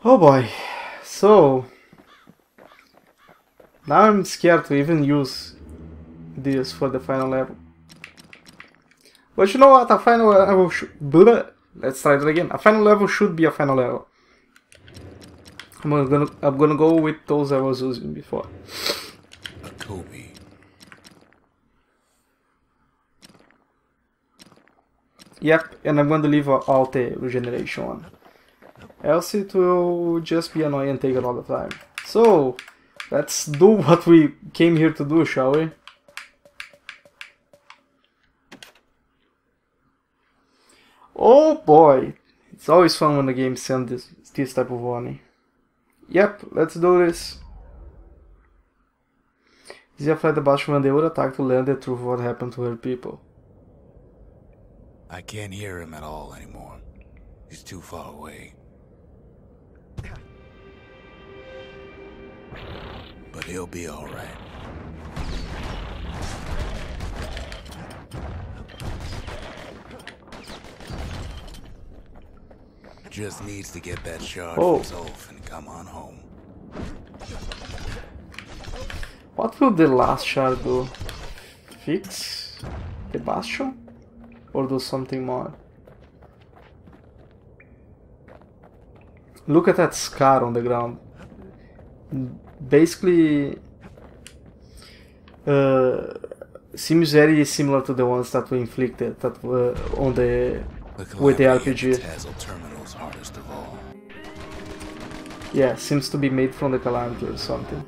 Oh boy. So now I'm scared to even use this for the final level. But you know what? A final level let's try it again. A final level should be a final level. I'm gonna go with those I was using before. A Kobe. Yep, and I'm going to leave out the regeneration on. Else it will just be annoying and take a lot of time. So, let's do what we came here to do, shall we? Oh boy! It's always fun when the game sends this type of warning. Yep, let's do this. Zia fled the Bastion when they would attack to learn the truth of what happened to her people. I can't hear him at all anymore. He's too far away. But he'll be all right. Just needs to get that shard from Zolf and come on home. What will the last shard do? Fix the Bastion? Or do something more? Look at that scar on the ground. Basically, seems very similar to the ones that we inflicted that were on the with the RPG. Hardest of all. Yeah, seems to be made from the Calamity or something.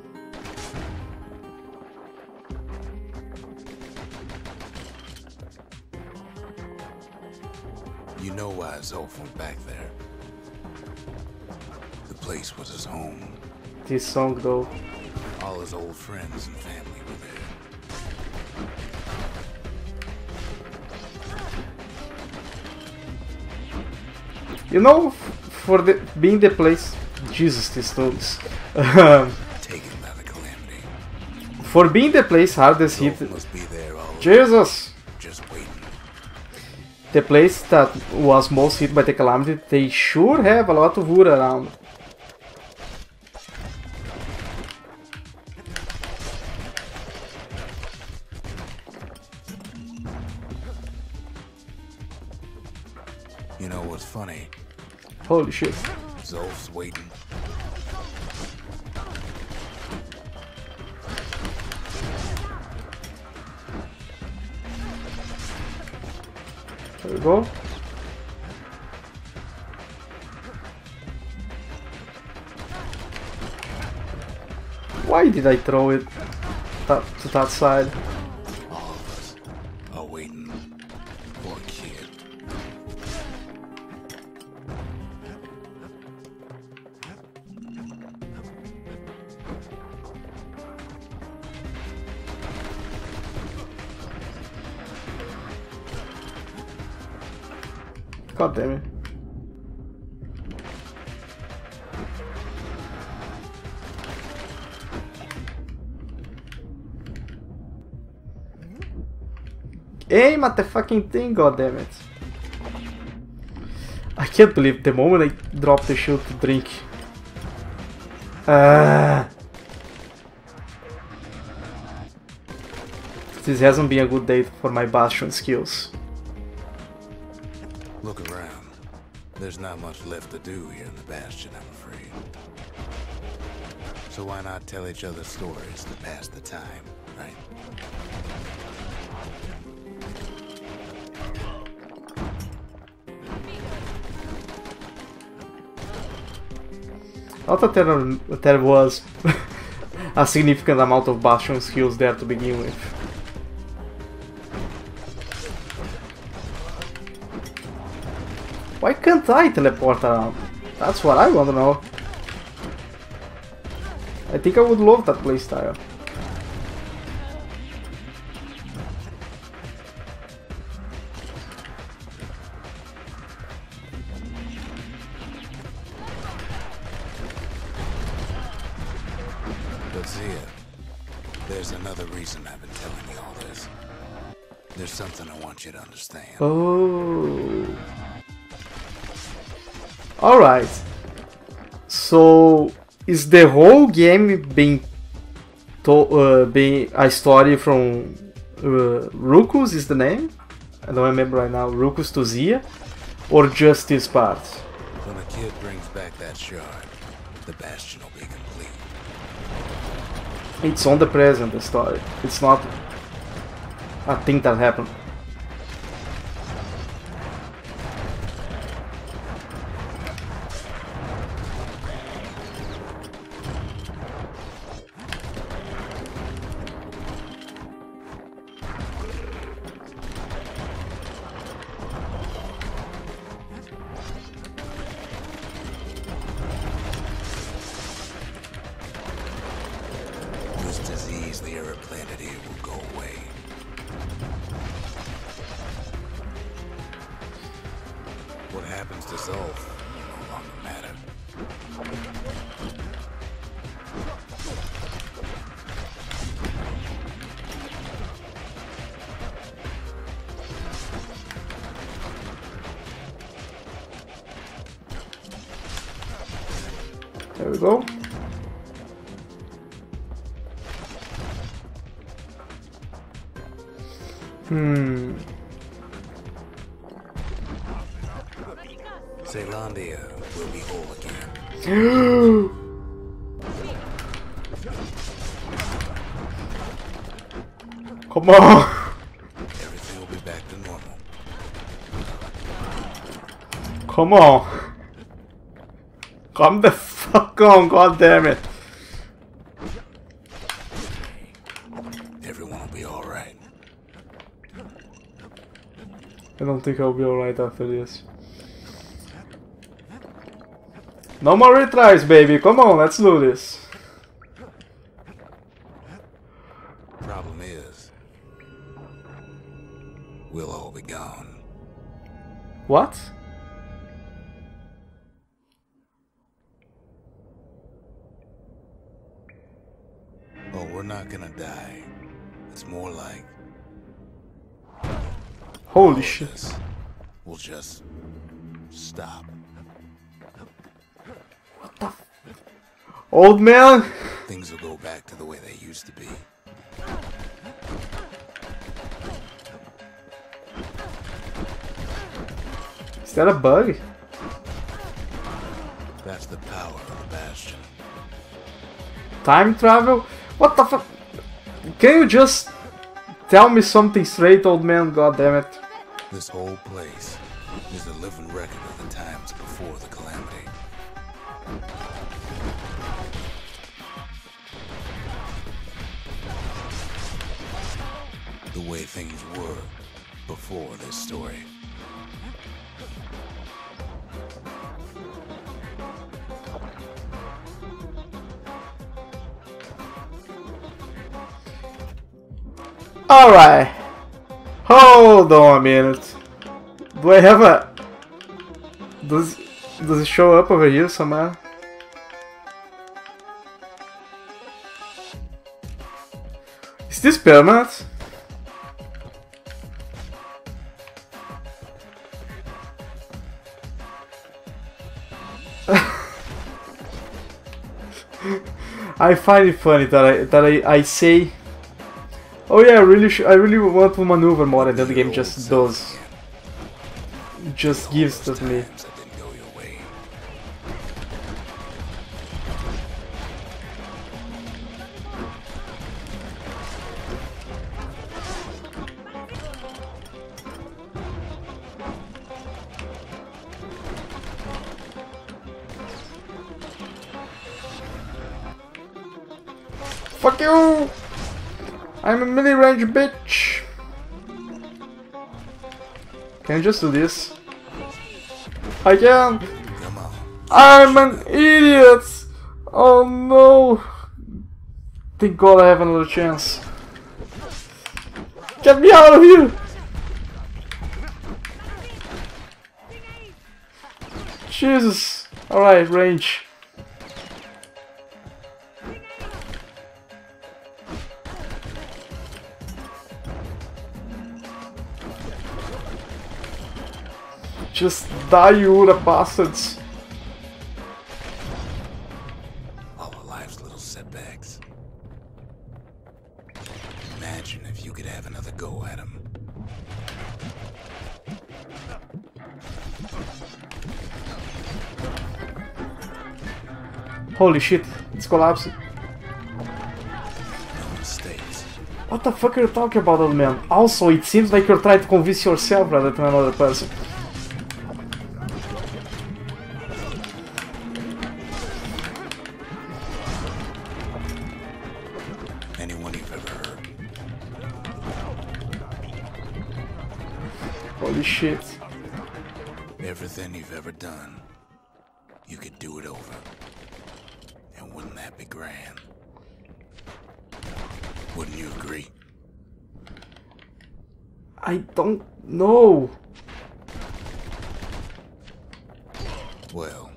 You know why Zolf went back there. The place was his home. This song though. All his old friends and family were there. You know, for being the place, Jesus, these notes. Taken by the Calamity. For being the place hardest hit, must be there all Jesus. Just waiting. The place that was most hit by the Calamity, they sure have a lot of wood around. You know what's funny? Holy shit. Zolf's waiting. There we go. Why did I throw it to that side? All of us are waiting for a kid. God damn it. Aim at the fucking thing, god damn it. I can't believe the moment I dropped the shield to drink. This hasn't been a good day for my Bastion skills. Look around. There's not much left to do here in the Bastion, I'm afraid. So why not tell each other stories to pass the time, right? I thought there was a significant amount of Bastion skills there to begin with. Why can't I teleport around? That's what I want to know. I think I would love that playstyle. But Zia, there's another reason I've been telling you all this. There's something I want you to understand. Oh. Alright. So is the whole game being a story from Rukus is the name? I don't remember right now. Rukus to Zia, or just this part? When a kid brings back that shard, the Bastion will be complete. It's on the present, the story. It's not a thing that happened. What happens to Zolf will no longer matter. There we go. Zealandia will be whole again. Come on! Everything will be back to normal. Come on! Come the fuck on, god damn it! Everyone will be alright. I don't think I'll be alright after this. No more retries, baby. Come on, let's do this. Problem is, we'll all be gone. What? Oh, we're not gonna die. It's more like Holy shit. we'll just stop. What the f— Old man? Things will go back to the way they used to be. Is that a bug? That's the power of the Bastion. Time travel? What the fuck? Can you just tell me something straight, old man? God damn it. This whole place is a living record of the times before the calamity. The way things were before this story. Alright. Hold on a minute. Do I have a— Does it show up over here somewhere? Is this permanent? I find it funny that I say, oh yeah, I really want to maneuver more, and then the game just does. Just gives that to me. Fuck you! I'm a melee range bitch! Can I just do this? I can! I'm an idiot! Oh no! Thank God I have another chance. Get me out of here! Jesus! Alright, range. Just die, you bastards! little setbacks. Imagine if you could have another go at him. Holy shit, it's collapsing. No mistakes. What the fuck are you talking about, old man? Also, it seems like you're trying to convince yourself rather than another person. Anyone you've ever heard. Holy shit. Everything you've ever done, you could do it over. And wouldn't that be grand? Wouldn't you agree? I don't know. Well,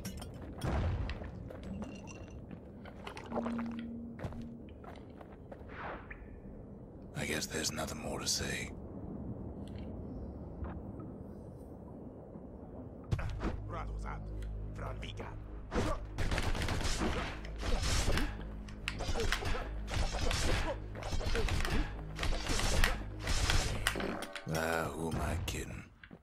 I guess there's nothing more to say. Who am I kidding?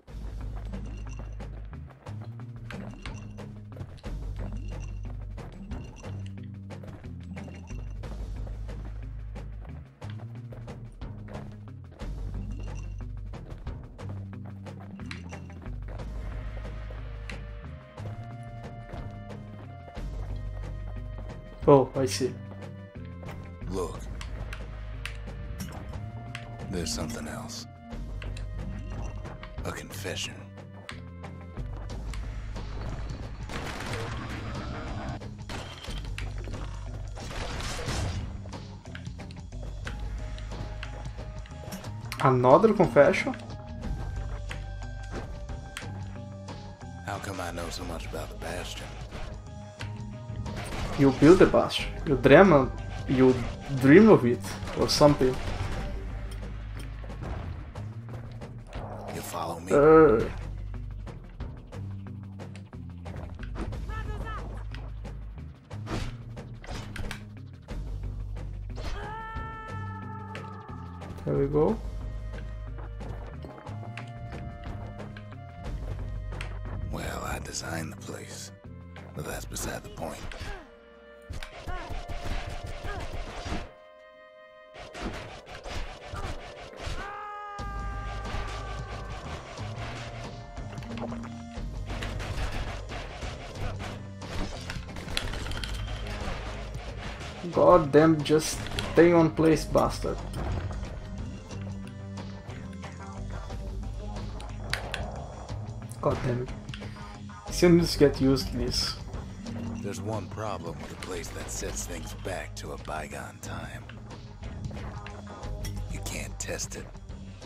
Oh, I see. Look. There's something else. A confession. Another confession? How come I know so much about the Bastion? You build the Bastion. You dream of it, or something. You follow me? There we go. Well, I designed the place, but that's beside the point. God damn, just stay on place, bastard. God damn it. Still needs to get used to this. There's one problem with a place that sets things back to a bygone time. You can't test it.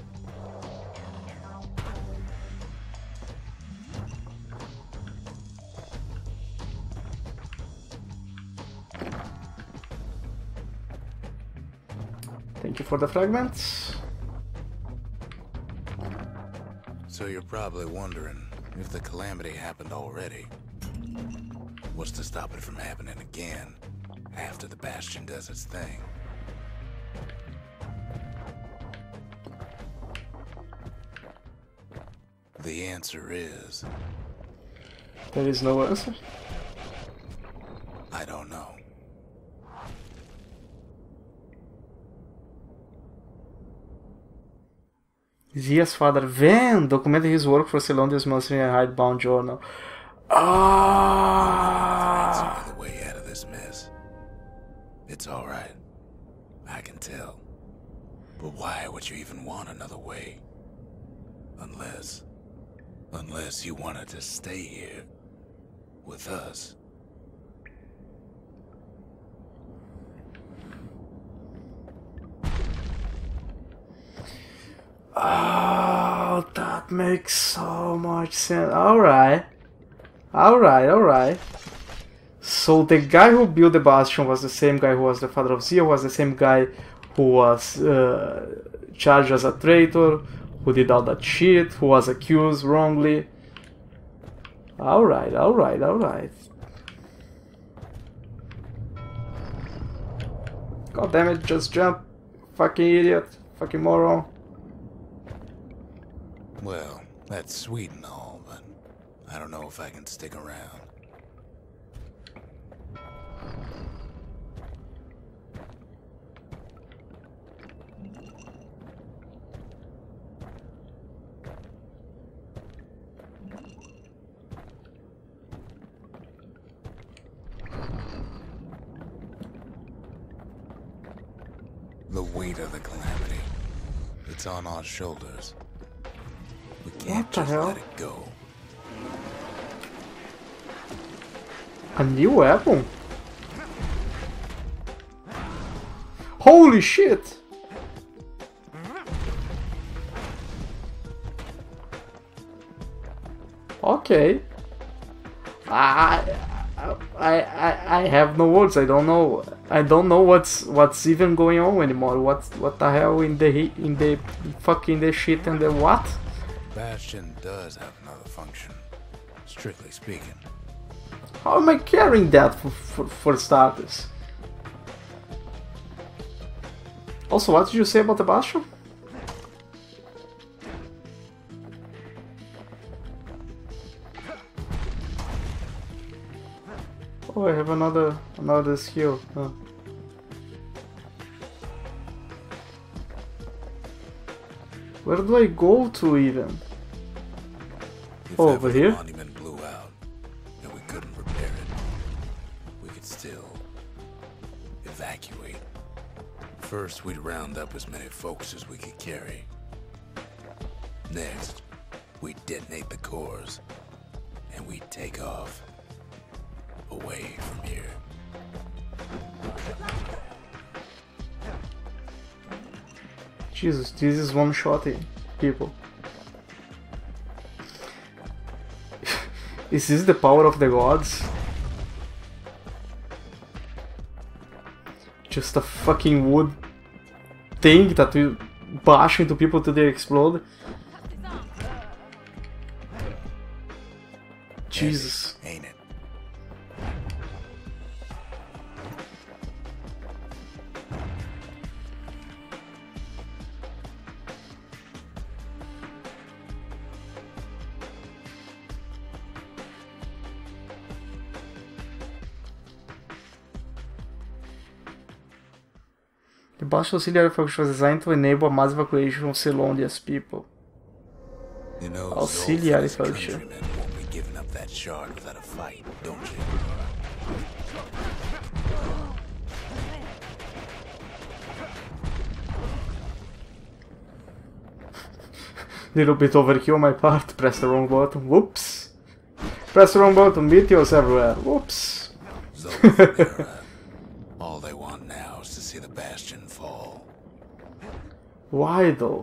Thank you for the fragments. So you're probably wondering if the calamity happened already. What's to stop it from happening again after the Bastion does its thing? The answer is... There is no answer. I don't know. Zia's father, Van, documented his work for Celondia's monster in a hidebound journal. Ah! That's the way out of this mess. It's all right. I can tell. But why would you even want another way? Unless you wanted to stay here with us. Oh, that makes so much sense. Alright. Alright. So the guy who built the Bastion was the same guy who was the father of Zia, was the same guy who was charged as a traitor, who did all that shit, who was accused wrongly. Alright. God damn it, just jump. Fucking idiot. Fucking moron. Well, that's sweet and all, but I don't know if I can stick around. The weight of the calamity. It's on our shoulders. We can't just let it go. A new weapon? Holy shit! Okay. I have no words. I don't know what's even going on anymore. What the hell in the fucking the shit and the what? Bastion does have another function, strictly speaking. How am I carrying that for starters? Also, what did you say about the Bastion? Oh, I have another skill. Huh. Where do I go to even? If over ever here? The monument blew out and we couldn't repair it, we could still evacuate. First, we'd round up as many folks as we could carry. Next, we'd detonate the cores and we'd take off. Away from here. Jesus, this is one-shotty, people. Is this the power of the gods? Just a fucking wood thing that will bash into people till they explode? Jesus. Ain't it? The Bastion auxiliary function was designed to enable a mass evacuation of Celondia's people. You know, Auxiliary those function. countrymen won't be giving up that shard without a fight, don't you? Little bit overkill on my part. Press the wrong button. Whoops. Press the wrong button. Meteors everywhere. Whoops. All they want now is to see the Bastion fall. Why though?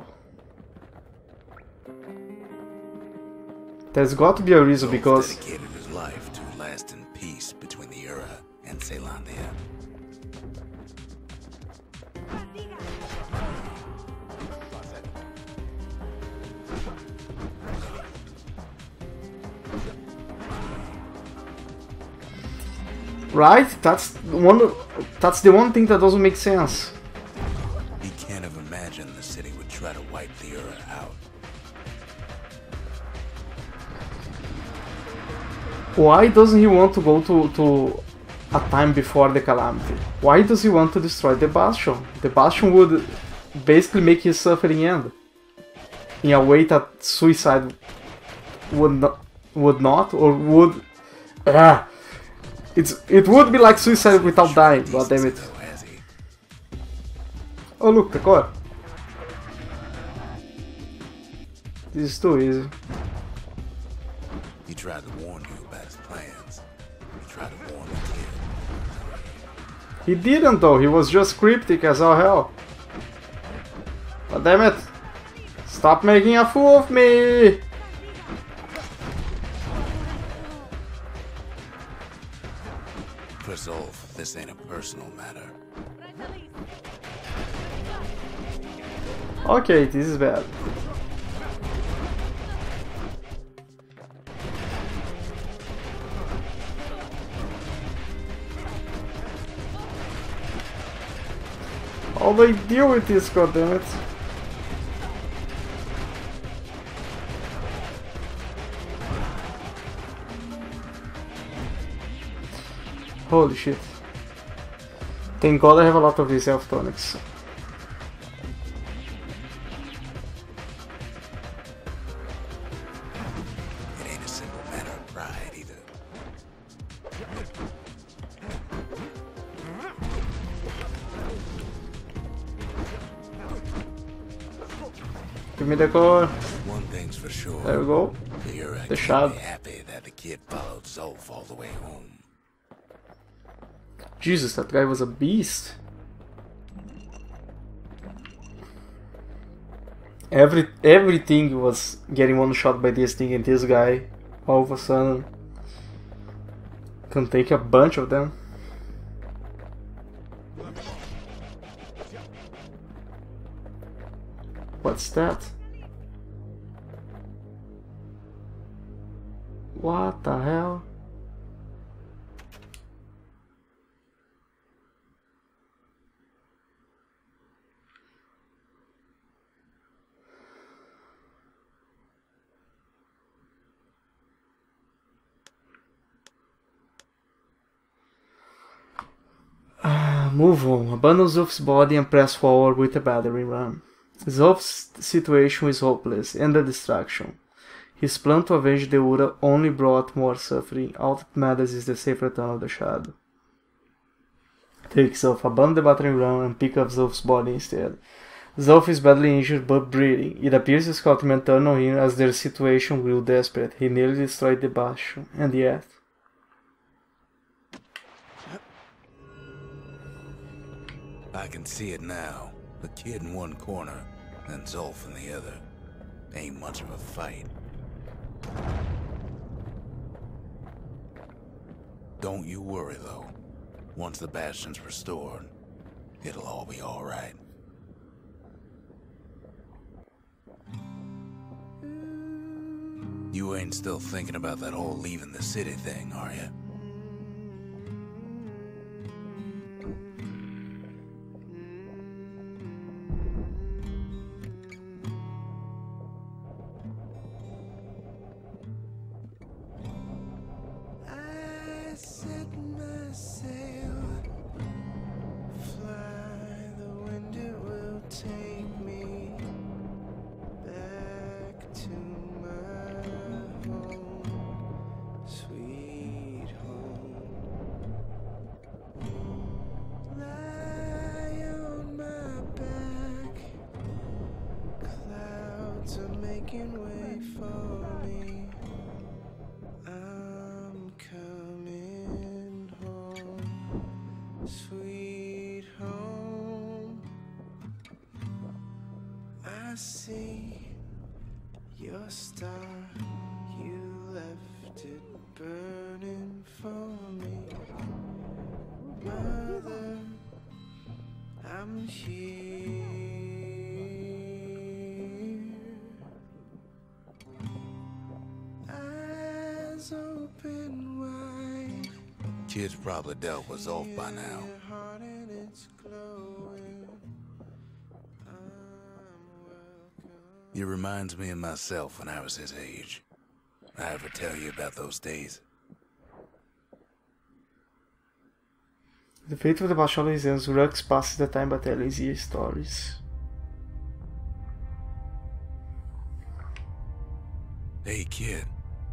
There's got to be a reason, because dedicated his life to lasting peace between the Ura and Celandia. right? That's the one thing that doesn't make sense. He can't have imagined the city would try to wipe the Ura out. Why doesn't he want to go to a time before the calamity? Why does he want to destroy the Bastion? The Bastion would basically make his suffering end in a way that suicide would not, or would. It would be like suicide without dying. God damn it! Oh look, the core. This is too easy. He tried to warn you about his plans. He tried to warn the kid. He didn't though, he was just cryptic as all hell. God damn it! Stop making a fool of me! Resolve, this ain't a personal matter. Okay, this is bad. How do I deal with this, goddammit? Holy shit. Thank God I have a lot of these health tonics. It ain't a simple matter of pride either. Give me the core. One thing's for sure. There we go. You're The shot. happy that the kid followed Zolf all the way home. Jesus, that guy was a beast. Everything was getting one shot by this thing, and this guy all of a sudden can take a bunch of them. What's that? What the hell? Move on. Abandon Zolf's body and press forward with a battering ram. Zolf's situation is hopeless and a distraction. His plan to avenge the Ura only brought more suffering. All that matters is the safe return of the Shadow. Take Zolf, abandon the battering ram and pick up Zolf's body instead. Zolf is badly injured but breathing. It appears the Scoutmen turn on him as their situation grew desperate. He nearly destroyed the Bastion, and yet... I can see it now. The kid in one corner, and Zolf in the other. Ain't much of a fight. Don't you worry, though. Once the Bastion's restored, it'll all be alright. You ain't still thinking about that whole leaving the city thing, are you? See your star, you left it burning for me. Mother, I'm here. Eyes open wide. Kid's probably dealt with Zolf by now. It reminds me of myself when I was his age. I ever tell you about those days? The fate of the Bastion is ends. Rux passes the time by telling his stories. Hey, kid.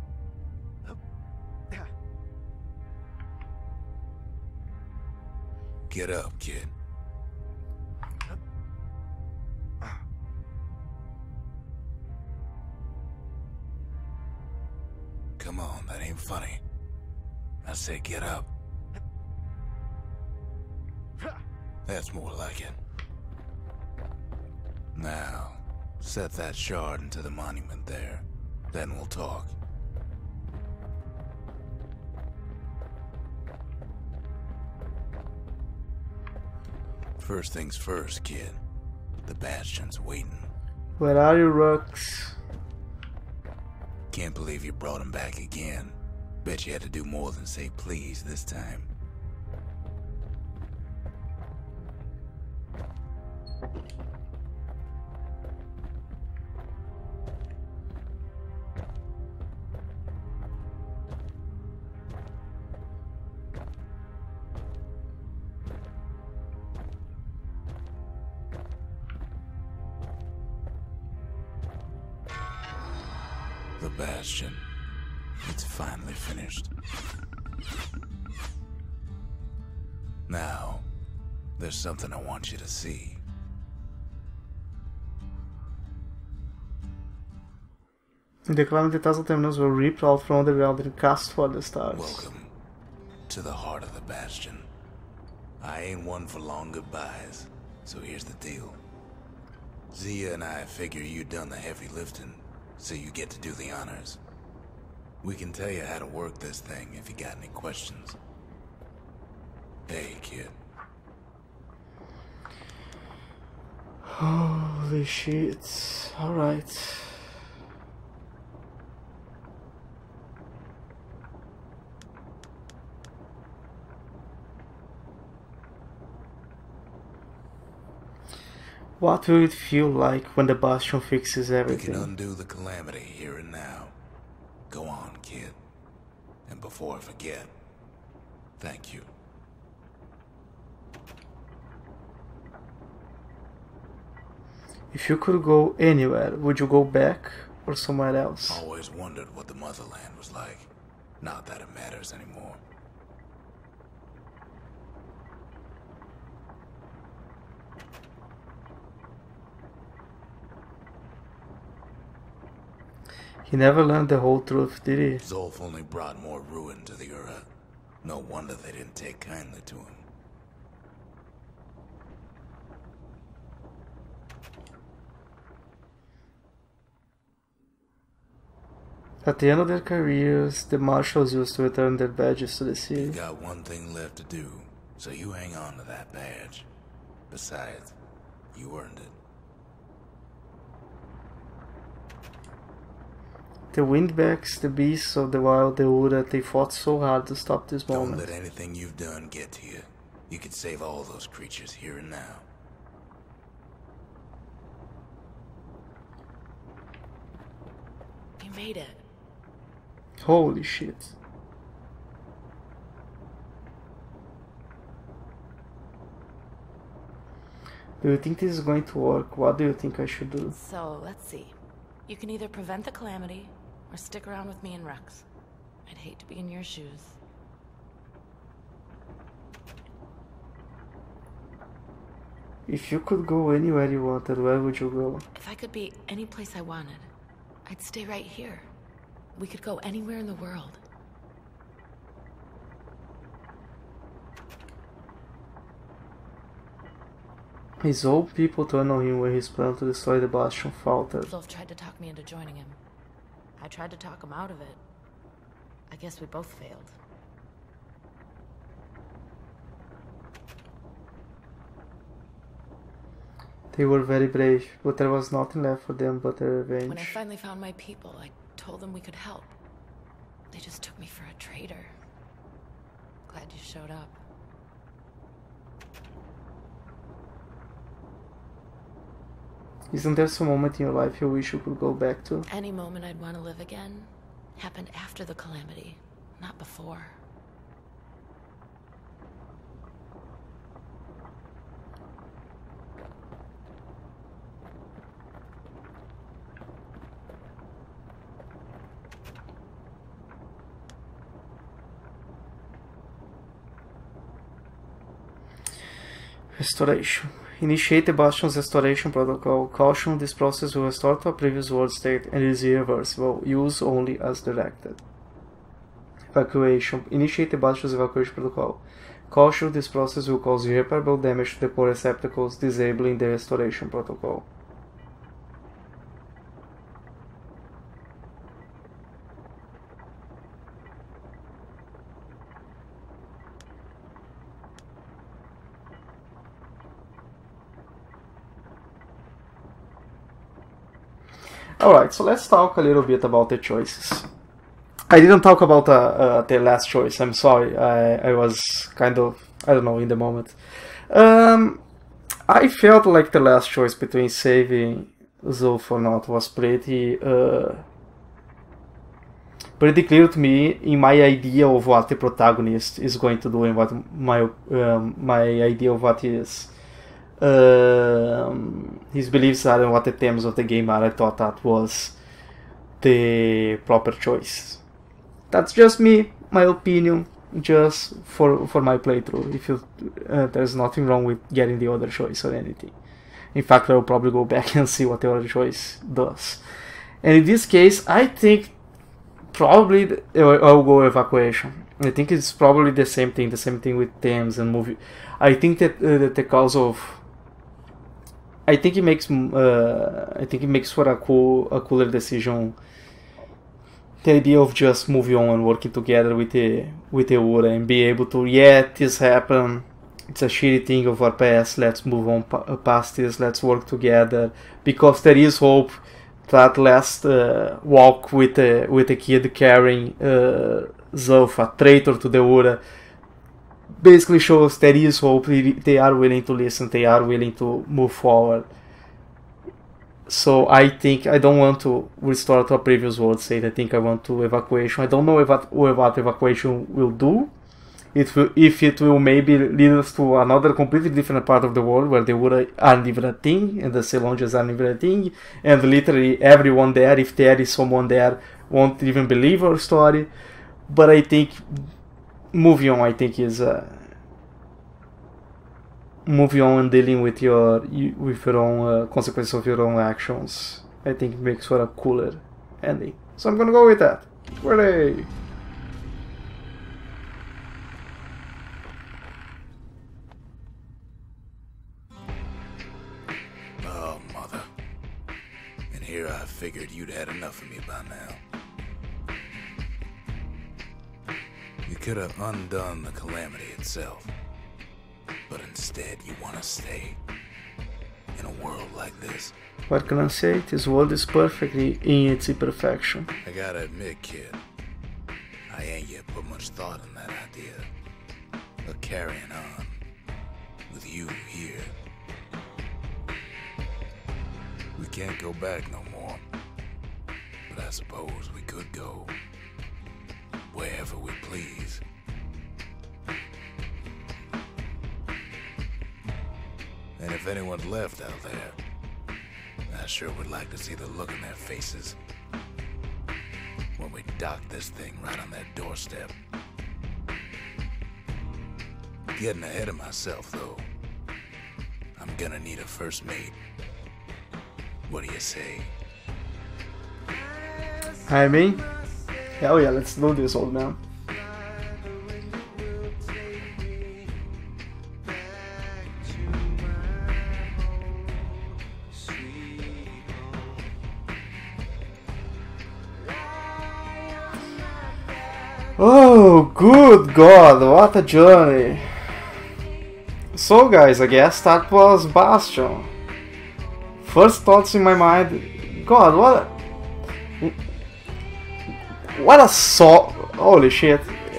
Get up, kid. Come on, that ain't funny. I say get up. That's more like it. Now, set that shard into the monument there. Then we'll talk. First things first, kid. The Bastion's waiting. Where are you, Rux? Can't believe you brought him back again. Bet you had to do more than say please this time. The Bastion. It's finally finished. Now, there's something I want you to see. The Calamity Castle terminals were ripped out from underground and cast for the stars. Welcome to the heart of the Bastion. I ain't one for long goodbyes, so here's the deal. Zia and I figure you done the heavy lifting, so you get to do the honors. We can tell you how to work this thing if you got any questions. Hey, kid. Holy shit. Alright. What will it feel like when the Bastion fixes We everything? can undo the calamity here and now. Go on, kid. And before I forget, thank you. If you could go anywhere, would you go back or somewhere else? Always wondered what the motherland was like. Not that it matters anymore. He never learned the whole truth, did he? Zolf only brought more ruin to the Ura. No wonder they didn't take kindly to him. At the end of their careers, the marshals used to return their badges to the city. You've got one thing left to do, so you hang on to that badge. Besides, you earned it. The Windbacks, the beasts of the wild, the Ura, they fought so hard to stop this Don't moment. let anything you've done get to you. You can save all those creatures here and now. You made it. Holy shit. Do you think this is going to work? What do you think I should do? So, let's see. You can either prevent the calamity, or stick around with me and Rex. I'd hate to be in your shoes. If you could go anywhere you wanted, where would you go? If I could be any place I wanted, I'd stay right here. We could go anywhere in the world. His old people turned on him when his plan to destroy the Bastion faltered. Zolf tried to talk me into joining him. I tried to talk him out of it. I guess we both failed. They were very brave, but there was nothing left for them but their When I revenge. finally found my people, I told them we could help. They just took me for a traitor. Glad you showed up. Isn't there some moment in your life you wish you could go back to? Any moment I'd want to live again happened after the calamity, not before. Restoration. Initiate the Bastion's restoration protocol. Caution: this process will restore to a previous world state and is irreversible. Use only as directed. Evacuation. Initiate the Bastion's evacuation protocol. Caution: this process will cause irreparable damage to the core receptacles, disabling the restoration protocol. Alright, so let's talk a little bit about the choices. I didn't talk about the last choice, I'm sorry. I was kind of, I don't know, in the moment. I I felt like the last choice between saving Zulf or not was pretty clear to me in my idea of what the protagonist is going to do and what my idea of what his beliefs are and what the themes of the game are. I thought that was the proper choice. That's just me, my opinion, just for my playthrough. If you, there's nothing wrong with getting the other choice or anything. In fact, I'll probably go back and see what the other choice does. And in this case, I think probably I'll go evacuation. I think it's probably the same thing with themes and movie. I think that the cause of, I think it makes for a cooler decision. The idea of just moving on and working together with the Ura and be able to, yeah, this happened, it's a shitty thing of our past, let's move on past this, let's work together, because there is hope. That last walk with the kid carrying Zulf, a traitor to the Ura, basically shows there is hope, they are willing to listen, they are willing to move forward. So I think I don't want to restore to a previous world state. I think I want to evacuation. I don't know what evacuation will do. If it will maybe lead us to another completely different part of the world where the Ura aren't even a thing and the Celonges aren't even a thing, and literally everyone there, if there is someone there, won't even believe our story. But I think moving on, I think is moving on and dealing with your own consequences of your own actions. I think makes for a cooler ending. So I'm gonna go with that. Hooray! Oh, mother. And here I figured you'd had enough of me by now. You could have undone the calamity itself. But instead, you want to stay in a world like this. What can I say? This world is perfectly in its imperfection. I gotta admit, kid, I ain't yet put much thought in that idea of carrying on with you here. We can't go back no more, but I suppose we could go wherever we please. And if anyone's left out there, I sure would like to see the look in their faces when we dock this thing right on their doorstep. Getting ahead of myself, though. I'm gonna need a first mate. What do you say? I mean, hell yeah, let's do this, old man. Oh, good God, what a journey. So guys, I guess that was Bastion. First thoughts in my mind, God, what a song, holy shit.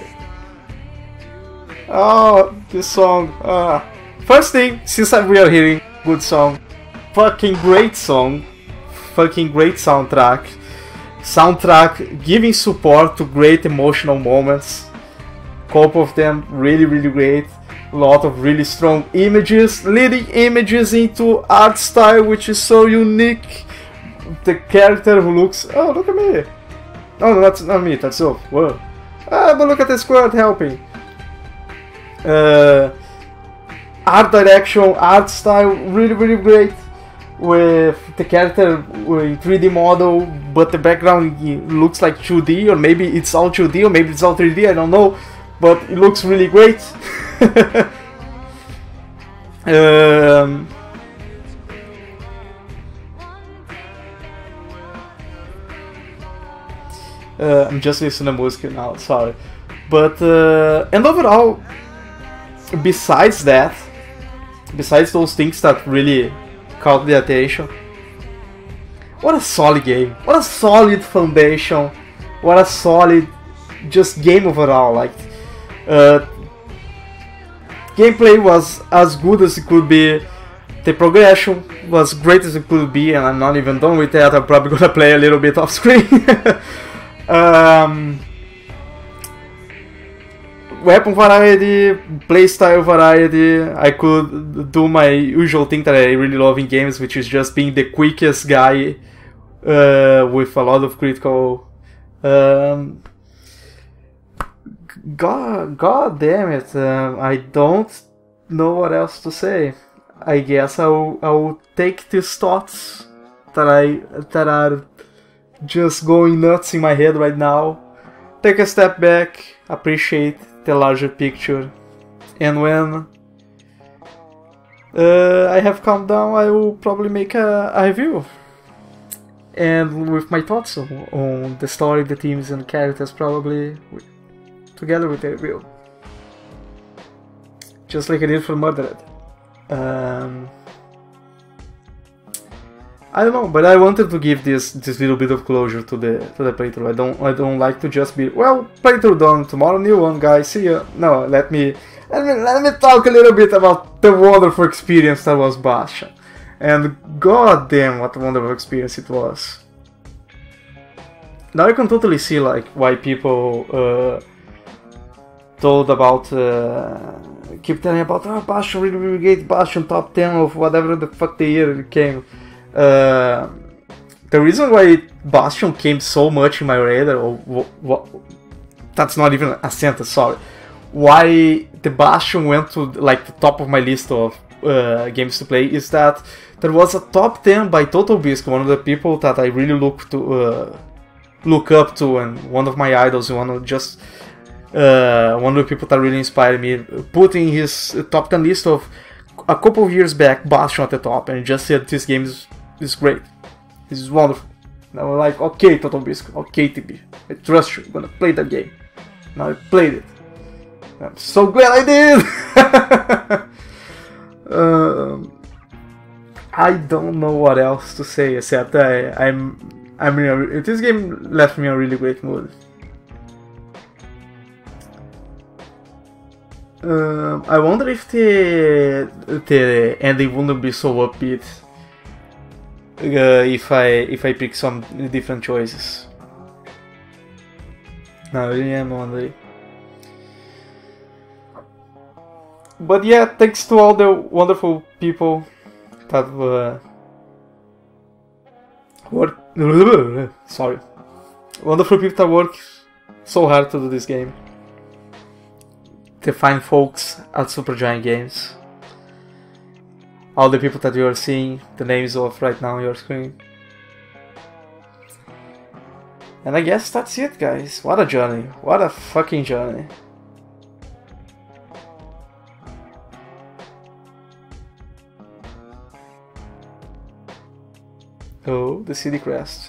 Oh, this song, first thing, since we are hearing good song, fucking great song, fucking great soundtrack giving support to great emotional moments, couple of them really great, a lot of really strong images, leading images into art style which is so unique, the character who looks, oh look at me, oh no, that's not me, that's Zulf, whoa, but look at the squad helping, art direction, art style, really great, with the character in 3D model, but the background looks like 2D, or maybe it's all 2D, or maybe it's all 3D, I don't know, but it looks really great. I'm just listening to music now, sorry. But, and overall, besides those things that really caught the attention, what a solid game, what a solid foundation, what a solid just game overall. Like, gameplay was as good as it could be, The progression was great as it could be, and I'm not even done with that. I'm probably gonna play a little bit off screen. Weapon variety, playstyle variety. I could do my usual thing that I really love in games, which is just being the quickest guy with a lot of critical. God damn it! I don't know what else to say. I guess I'll take these thoughts that are just going nuts in my head right now, take a step back, appreciate the larger picture, and when I have calmed down, I will probably make a review, and with my thoughts on the story, the themes, and the characters, probably together with the review, just like I did for Murdered. I don't know, but I wanted to give this little bit of closure to the playthrough. I don't like to just be, well, playthrough done, tomorrow new one, guys, see ya. No, let me talk a little bit about the wonderful experience that was Bastion, and god damn, what a wonderful experience it was. Now I can totally see like why people told about. Keep telling about Bastion really great, Bastion top 10 of whatever the fuck the year it came. The reason why Bastion came so much in my radar, or that's not even a sentence, sorry. Why the Bastion went to like the top of my list of games to play is that there was a top 10 by Total Biscuit, one of the people that I really look up to, and one of my idols, one of the people that really inspired me, putting his top 10 list of a couple of years back, Bastion at the top, and just said this game is great, this is wonderful. And I was like, okay, Total Biscuit, okay, TB, I trust you, I'm gonna play that game. Now I played it. I'm so glad I did! I don't know what else to say except this game left me in a really great mood. I wonder if the ending wouldn't be so upbeat if I pick some different choices. No, I really am wondering. But yeah, thanks to all the wonderful people that wonderful people that work so hard to do this game. The fine folks at Supergiant Games. All the people that you are seeing the names of right now on your screen. And I guess that's it, guys. What a journey. What a fucking journey. Oh, the CD crest.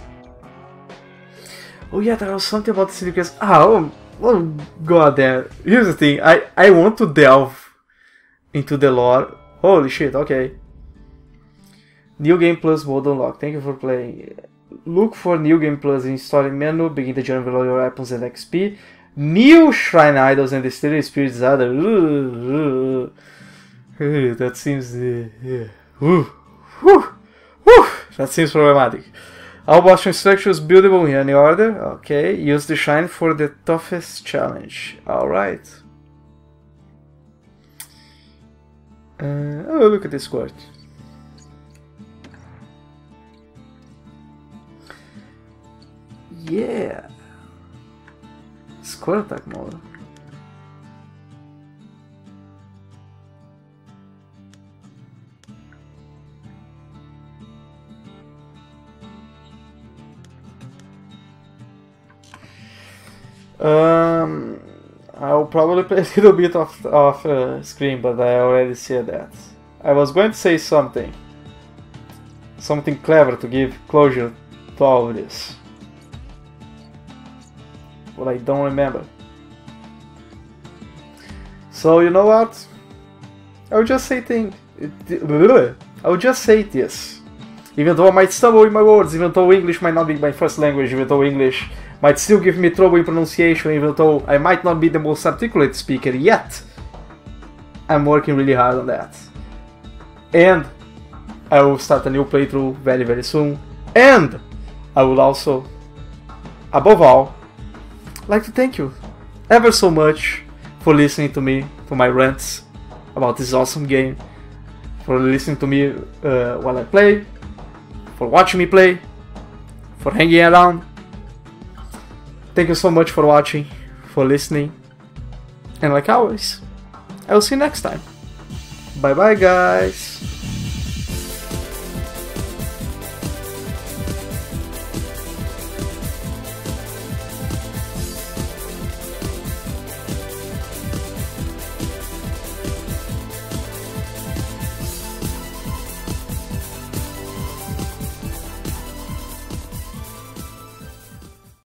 Oh yeah, there was something about the CD crest. Oh god damn. Here's the thing, I want to delve into the lore. Holy shit, okay. New Game Plus mode unlocked. Thank you for playing. Look for New Game Plus in story menu. Begin the journey with all your weapons and XP. New Shrine Idols and the Stereo Spirits other. That seems that seems problematic. All Bastion structures buildable in any order. Okay, use the Shrine for the toughest challenge. Alright. Oh, look at this court. Yeah. Square attack mode. I'll probably play a little bit off screen, but I already said that. I was going to say something clever to give closure to all of this, but I don't remember. So you know what? I'll just say I'll just say this. Even though I might stumble in my words, even though English might not be my first language, even though English might still give me trouble in pronunciation, even though I might not be the most articulate speaker yet, I'm working really hard on that. and I will start a new playthrough very, very soon. And I will also, above all, like to thank you ever so much for listening to me, to my rants about this awesome game, for listening to me while I play, for watching me play, for hanging around. Thank you so much for watching, for listening, and like always, I will see you next time. Bye bye, guys.